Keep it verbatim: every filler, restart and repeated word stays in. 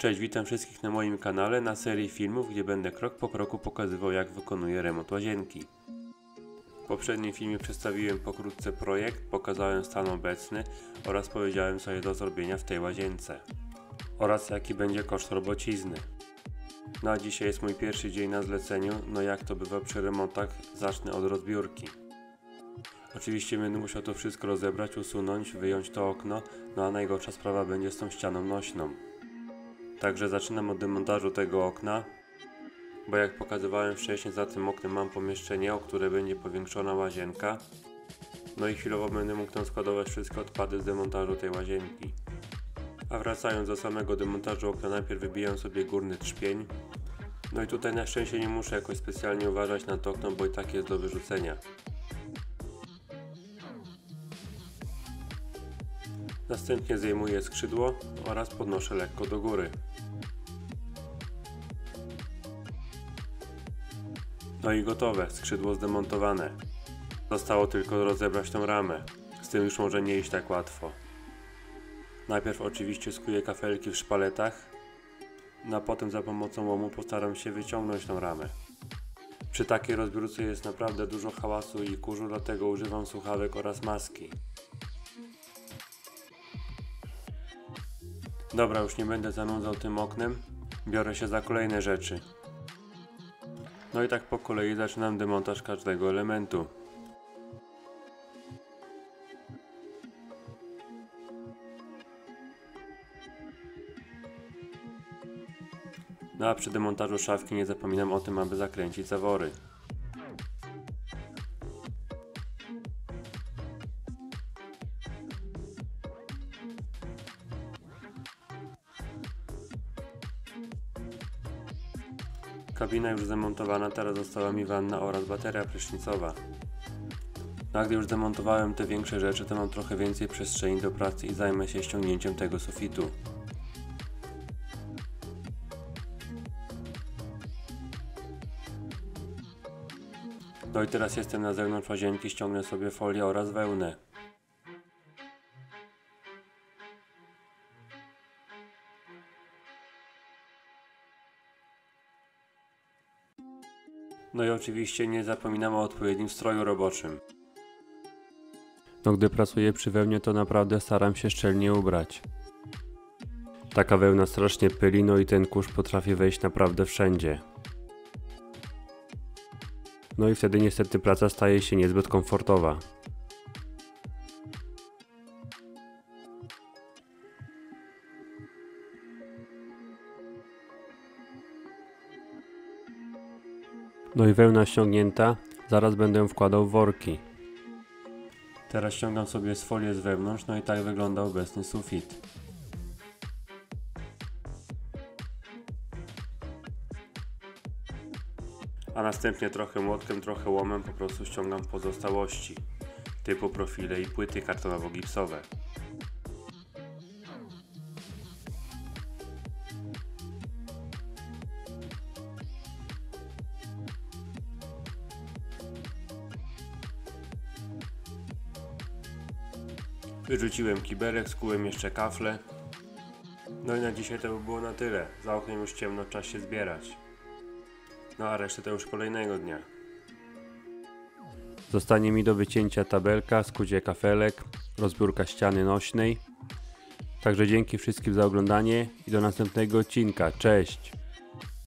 Cześć, witam wszystkich na moim kanale na serii filmów, gdzie będę krok po kroku pokazywał, jak wykonuję remont łazienki. W poprzednim filmie przedstawiłem pokrótce projekt, pokazałem stan obecny oraz powiedziałem, co jest do zrobienia w tej łazience oraz jaki będzie koszt robocizny. No a dzisiaj jest mój pierwszy dzień na zleceniu, no jak to bywa przy remontach, zacznę od rozbiórki. Oczywiście będę musiał to wszystko rozebrać, usunąć, wyjąć to okno, no a najgorsza sprawa będzie z tą ścianą nośną. Także zaczynam od demontażu tego okna, bo jak pokazywałem wcześniej, za tym oknem mam pomieszczenie, o które będzie powiększona łazienka. No i chwilowo będę mógł tam składować wszystkie odpady z demontażu tej łazienki. A wracając do samego demontażu okna, najpierw wybijam sobie górny trzpień. No i tutaj na szczęście nie muszę jakoś specjalnie uważać na to okno, bo i tak jest do wyrzucenia. Następnie zdejmuję skrzydło oraz podnoszę lekko do góry. No i gotowe, skrzydło zdemontowane. Zostało tylko rozebrać tą ramę. Z tym już może nie iść tak łatwo. Najpierw oczywiście skuję kafelki w szpaletach, no a potem za pomocą łomu postaram się wyciągnąć tą ramę. Przy takiej rozbiórce jest naprawdę dużo hałasu i kurzu, dlatego używam słuchawek oraz maski. Dobra, już nie będę zanudzał tym oknem, biorę się za kolejne rzeczy. No i tak po kolei zaczynam demontaż każdego elementu. No a przy demontażu szafki nie zapominam o tym, aby zakręcić zawory. Kabina już zamontowana, teraz została mi wanna oraz bateria prysznicowa. No a gdy już demontowałem te większe rzeczy, to mam trochę więcej przestrzeni do pracy i zajmę się ściągnięciem tego sufitu. No i teraz jestem na zewnątrz łazienki, ściągnę sobie folię oraz wełnę. No i oczywiście nie zapominam o odpowiednim stroju roboczym. No gdy pracuję przy wełnie, to naprawdę staram się szczelnie ubrać. Taka wełna strasznie pyli, no i ten kurz potrafi wejść naprawdę wszędzie. No i wtedy niestety praca staje się niezbyt komfortowa. No i wełna ściągnięta, zaraz będę ją wkładał w worki. Teraz ściągam sobie z folię z wewnątrz, no i tak wygląda obecny sufit. A następnie trochę młotkiem, trochę łomem po prostu ściągam pozostałości, typu profile i płyty kartonowo-gipsowe. Wyrzuciłem kibelek, skułem jeszcze kafle. No i na dzisiaj to by było na tyle. Za oknem już ciemno, czas się zbierać. No a resztę to już kolejnego dnia. Zostanie mi do wycięcia tabelka, skucie kafelek, rozbiórka ściany nośnej. Także dzięki wszystkim za oglądanie i do następnego odcinka. Cześć!